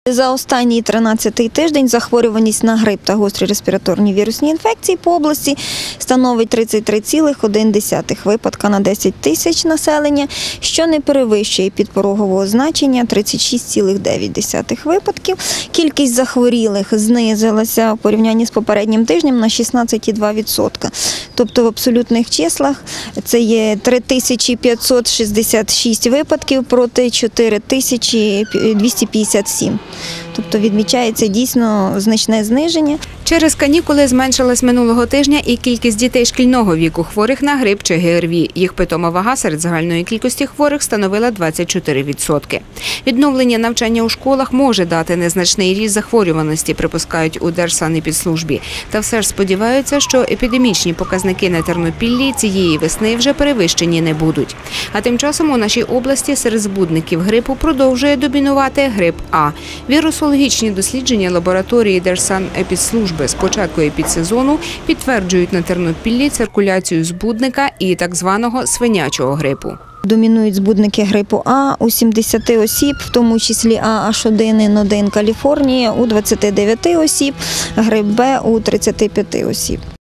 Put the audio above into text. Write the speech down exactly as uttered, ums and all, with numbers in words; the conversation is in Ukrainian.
За останній тринадцятий тиждень захворюваність на грип та гострі респіраторні вірусні інфекції по області становить тридцять три цілих одна десята випадка на десять тисяч населення, що не перевищує підпорогового значення тридцять шість цілих дев'ять десятих випадків. Кількість захворілих знизилася в порівнянні з попереднім тижнем на шістнадцять цілих два відсотка. Тобто в абсолютних числах це є три тисячі п'ятсот шістдесят шість випадків проти чотири тисячі двісті п'ятдесят сім. Тобто відмічається дійсно значне зниження. Через канікули зменшилась минулого тижня і кількість дітей шкільного віку хворих на грип чи ГРВІ. Їх питома вага серед загальної кількості хворих становила двадцять чотири відсотки. Відновлення навчання у школах може дати незначний ріст захворюваності, припускають у Держсанепідслужбі. Та все ж сподіваються, що епідемічні показники на Тернопіллі цієї весни вже перевищені не будуть. А тим часом у нашій області серед збудників грипу продовжує домінувати грип А. Вірусологічні дослідження лабораторії Держсанепідслужби з початку епідсезону підтверджують на Тернопіллі циркуляцію збудника і так званого свинячого грипу. Домінують збудники грипу А у сімдесят осіб, в тому числі А Аш один Ен один Каліфорнія у двадцяти дев'яти осіб, грип Б у тридцяти п'яти осіб.